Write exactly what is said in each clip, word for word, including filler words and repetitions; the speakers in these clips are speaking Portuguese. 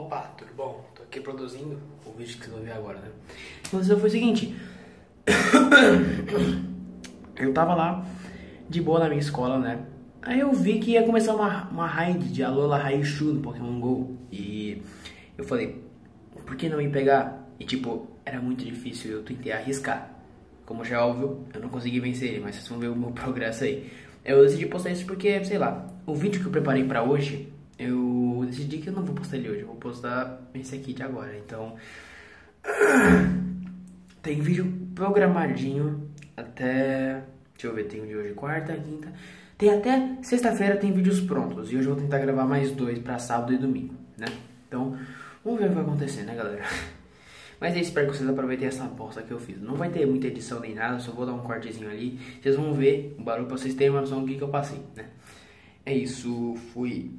Opa, tudo bom? Tô aqui produzindo o vídeo que vocês vão ver agora, né? Então, foi o seguinte. Eu tava lá, de boa na minha escola, né? Aí eu vi que ia começar uma, uma raid de Alola Raichu no Pokémon GO. E eu falei, por que não me pegar? E tipo, era muito difícil, eu tentei arriscar. Como já é óbvio, eu não consegui vencer ele, mas vocês vão ver o meu progresso aí. Eu decidi postar isso porque, sei lá, o vídeo que eu preparei pra hoje, eu decidi que eu não vou postar ele hoje, eu vou postar esse aqui de agora. Então, tem vídeo programadinho até, deixa eu ver, tem o de hoje, quarta, quinta, tem até sexta-feira tem vídeos prontos. E hoje eu vou tentar gravar mais dois pra sábado e domingo, né? Então, vamos ver o que vai acontecer, né, galera? Mas eu espero que vocês aproveitem essa aposta que eu fiz. Não vai ter muita edição nem nada, só vou dar um cortezinho ali. Vocês vão ver o barulho pra vocês terem uma noção do que, que eu passei, né? É isso, fui.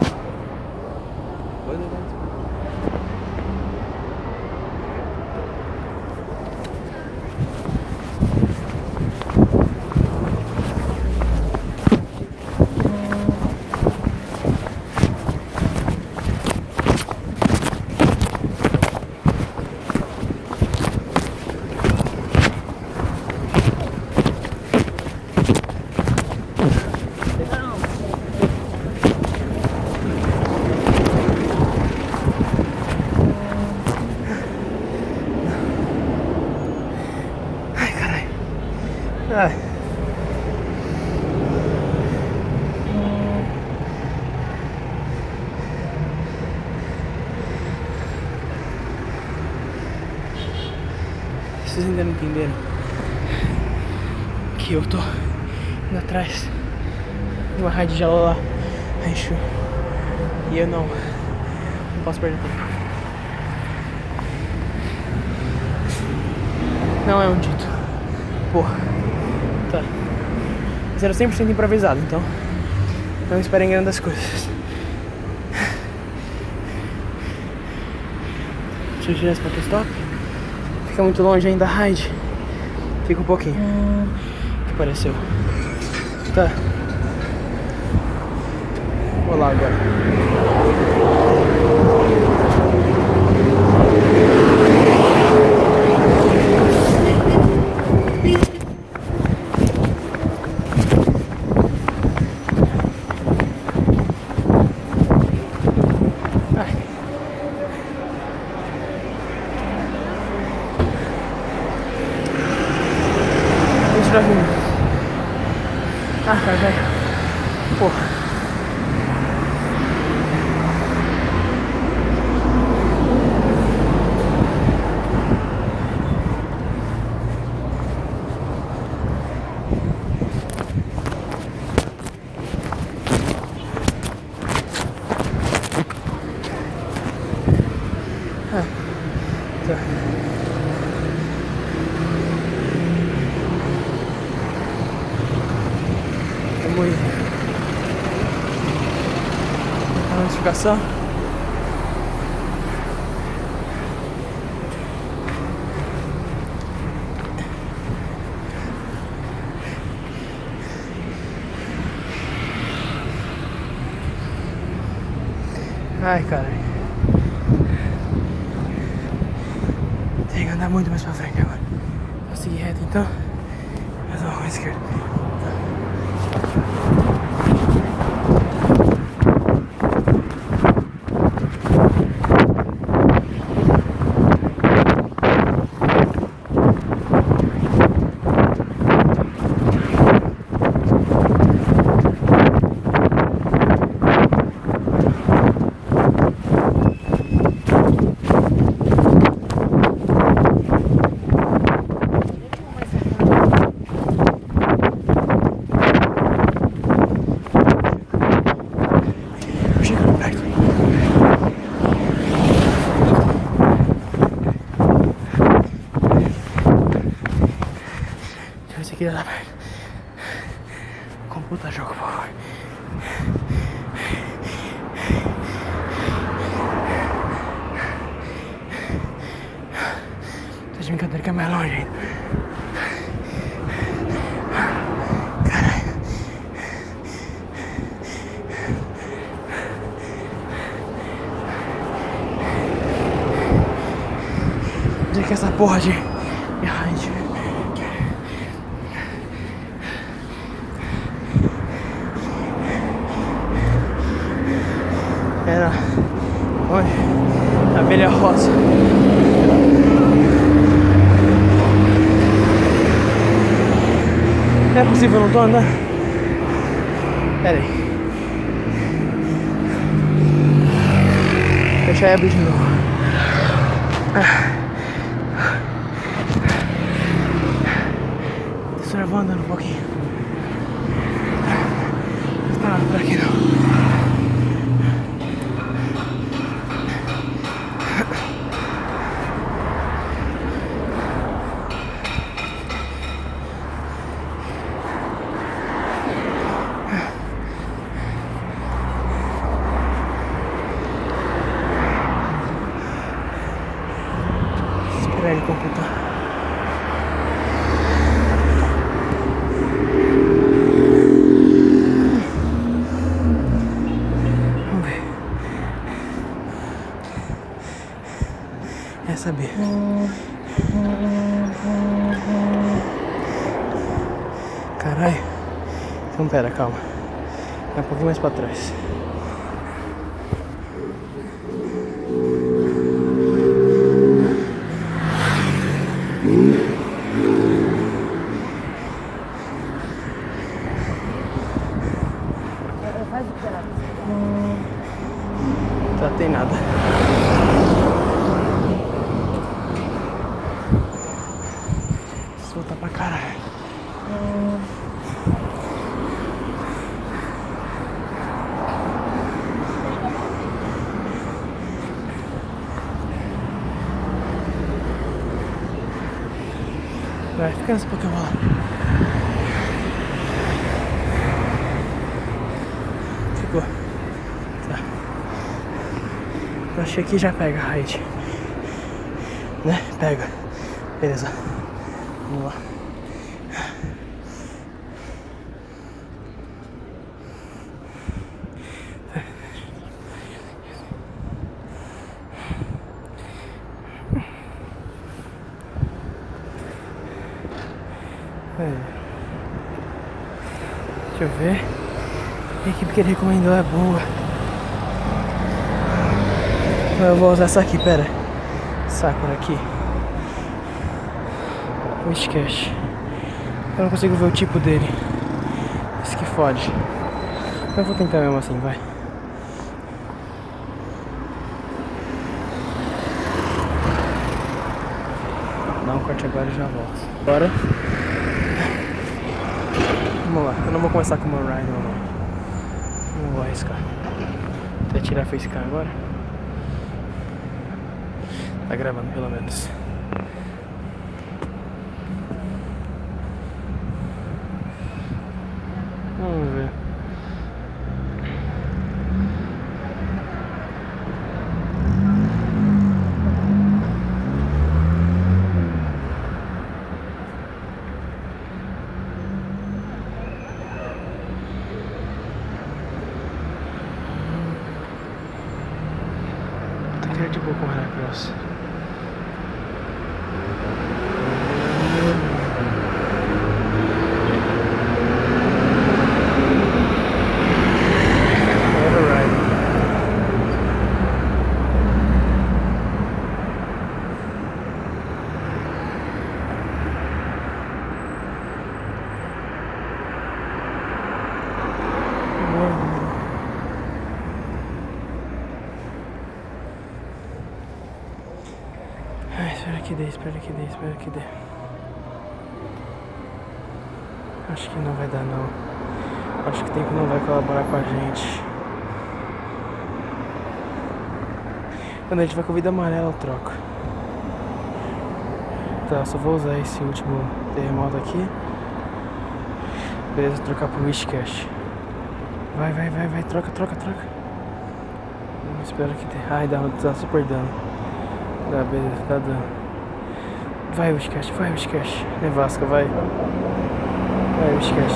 Ai. Vocês ainda não entenderam que eu tô indo atrás de uma raid de Alola Raichu e eu não, não posso perder tempo. Não é um dito. Porra. Tá. Mas era cem por cento improvisado, então não esperem grandes coisas. Deixa eu tirar esse Pokéstop. Fica muito longe ainda a raid. Fica um pouquinho. O que pareceu? Tá. Vou lá agora. Ah, cara, velho. Porra. Ah, tá. Vamos ir. A notificação. Ai, cara. Tem que andar muito mais pra frente agora. Vou seguir reto então. Mas vamos à esquerda. Esse aqui dá perto. Computa jogo, por favor. Tá de brincadeira que é mais longe ainda. Caralho. que essa porra de... Ai, de... Era... Onde? Abelha rosa. É possível, eu não tô andando? Pera aí. Deixa eu abrir de novo. Só eu vou andando um pouquinho. Ah, por aqui não. Esperar ele completar. É saber. Caralho. Então pera, calma. É um pouquinho mais pra trás. Tá, tem nada. Solta pra caralho. Vai, fica nesse Pokémon lá. Ficou. Tá. Eu achei que já pega a raid. Né? Pega. Beleza. Vamos lá. É. Deixa eu ver. A equipe que ele recomendou é boa. Eu vou usar essa aqui, pera. Sakura aqui. Whiscash. Eu não consigo ver o tipo dele. Isso que fode. Eu vou tentar mesmo assim, vai. Dá um corte agora e já volto. Bora. Vamos lá. Eu não vou começar com o meu ride, não. Não vou arriscar. Até tirar a facecam agora. Tá gravando pelo menos. Vamos ver. Tá de boa com o Heracross. Ai, espera que dê, espera que dê, espera que dê. Acho que não vai dar não. Acho que o tempo não vai colaborar com a gente. Quando a gente vai com vida amarela eu troco. Tá, só vou usar esse último terremoto aqui. Beleza, trocar pro Whiscash. Vai, vai, vai, vai, troca, troca, troca. Espero que dê. Ai, dá, dá super dano. Dá, beleza, tá dando. Vai, Whiscash, vai, Whiscash. Nevasca, vai. Vai, Whiscash.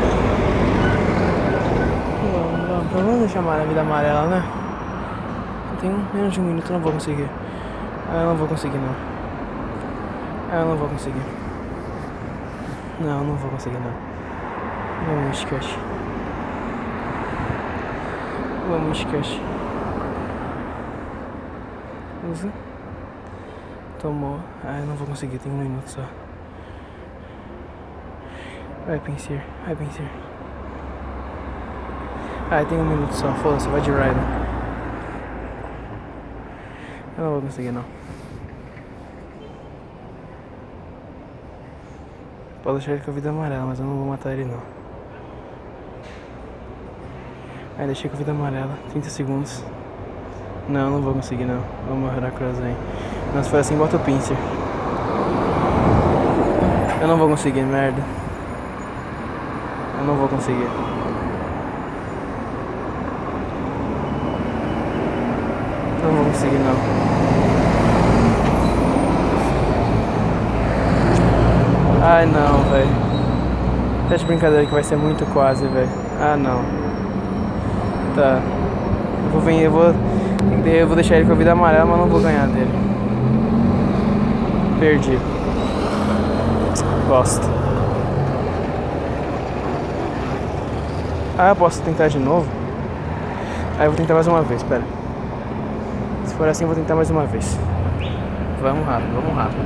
Vamos, vamos, vamos deixar a vida amarela, né? Tem menos de um minuto, eu não vou conseguir. Ah, eu não vou conseguir não. Ah, eu não vou conseguir. Não, não vou conseguir não. Vamos, esquece. Vamos, esquece. Usa. Tomou. Ah, eu não vou conseguir, tem um minuto só. Vai, Pinsir. Vai, Pinsir. Ah, tem um minuto só. Foda-se, vai de Rider. Eu não vou conseguir, não. Pode deixar ele com a vida amarela, mas eu não vou matar ele, não. Aí, deixei com a vida amarela. trinta segundos. Não, não vou conseguir, não. Vamos morrer a Cross aí. Mas se for assim, bota o Pinsir. Eu não vou conseguir, merda. Eu não vou conseguir. Não vou conseguir, não. Ai, não, velho. Tá de brincadeira que vai ser muito quase, velho. Ah, não. Tá. Eu vou vir, eu vou... Eu vou deixar ele com a vida amarela, mas não vou ganhar dele. Perdi. Bosta. Ah, eu posso tentar de novo? Ah, eu vou tentar mais uma vez, pera. Se for assim, eu vou tentar mais uma vez. Vamos rápido, vamos rápido.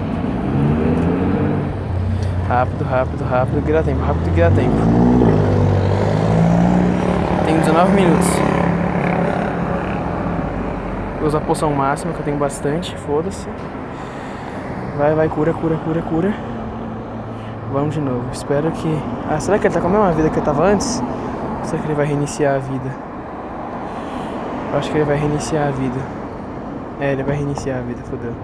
Rápido, rápido, rápido, que dá tempo, rápido que dá tempo. Tenho dezenove minutos. Vou usar a poção máxima, que eu tenho bastante, foda-se. Vai, vai, cura, cura, cura, cura. Vamos de novo, espero que... Ah, será que ele tá com a mesma vida que eu tava antes? Ou será que ele vai reiniciar a vida? Eu acho que ele vai reiniciar a vida. É, ele vai reiniciar a vida, fodeu.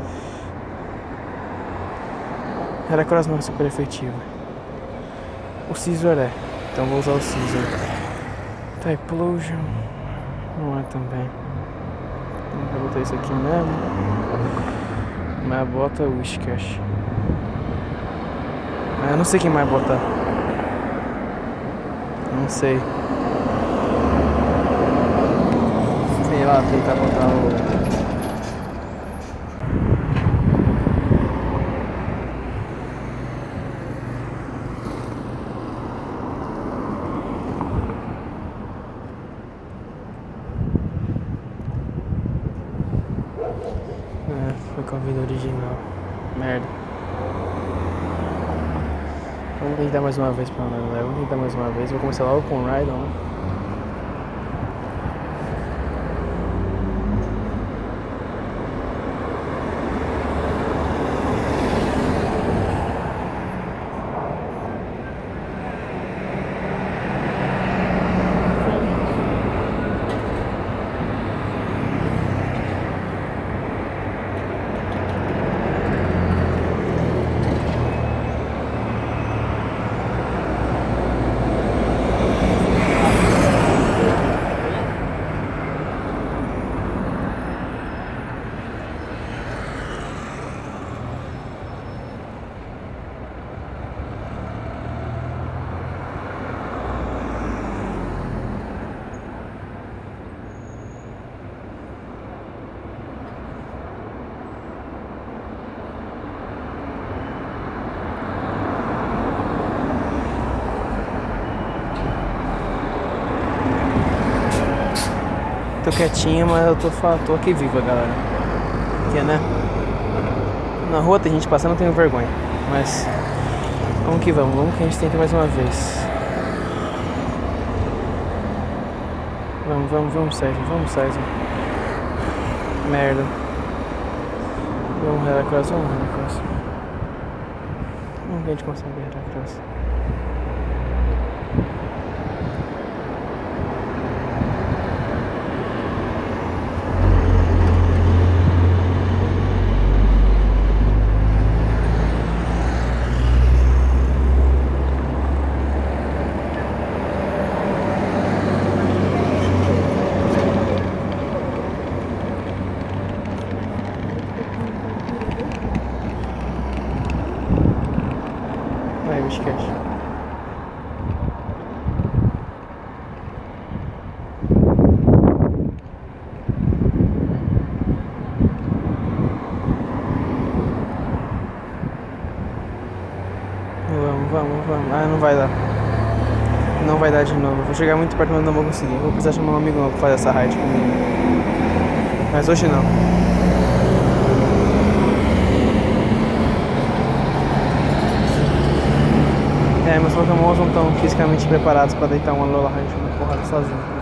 Heracross não é super efetivo. O Scizor é, então vou usar o Scizor. Typhlosion não é também. Vou botar isso aqui mesmo. Mas bota o Whiscash. Ah, eu não sei quem mais botar. Não sei. Sei lá, tentar botar o... É, foi com a vida original. Merda. Vamos tentar mais uma vez, pelo menos, né? Vamos tentar mais uma vez. Vou começar logo com o Rhydon, né? Tô quietinho, mas eu tô, tô aqui viva, galera. Porque, né? Na rua tem gente passando, eu tenho vergonha. Mas vamos que vamos, vamos que a gente tenta mais uma vez. Vamos, vamos, vamos, Sérgio, vamos, Sérgio. Merda. Vamos, Heracross, vamos, Heracross. Vamos que a gente consegue, Heracross. Vai, Whiscash. Vamos. Ah, não vai dar. Não vai dar de novo. Vou chegar muito perto, mas não vou conseguir. Vou precisar chamar um amigo novo pra fazer essa raid comigo. Mas hoje não. É, meus Pokémons não estão fisicamente preparados pra deitar uma Alola Raichu na porrada sozinho.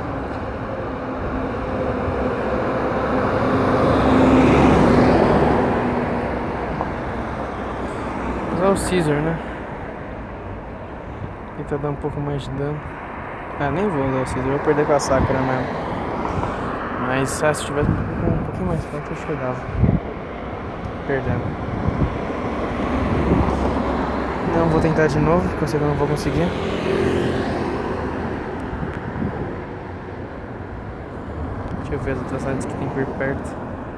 Usar o Scizor, né? Tentar dar um pouco mais de dano. Ah, nem vou usar o Scizor, vou perder com a Sakura mesmo. Mas ah, se tivesse um, um pouquinho mais forte, eu acho que eu dava. Perdendo. Não vou tentar de novo, porque eu sei que eu não vou conseguir. Deixa eu ver as outras áreas que tem por perto.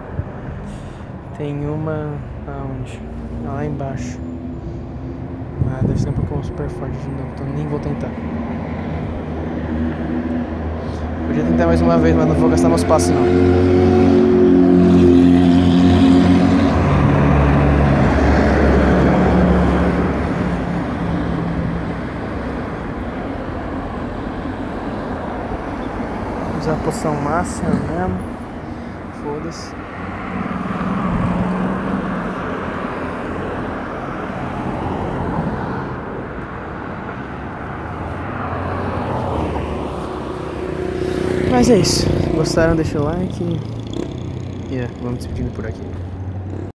Tem uma... aonde? Ah, lá embaixo. Ah, deve ser um Pokémon super forte de novo, então nem vou tentar. Podia tentar mais uma vez, mas não vou gastar meus passos não. Usar a poção máxima mesmo. Foda-se. Mas é isso. Gostaram? Deixa o like. E yeah, vamos despedindo por aqui.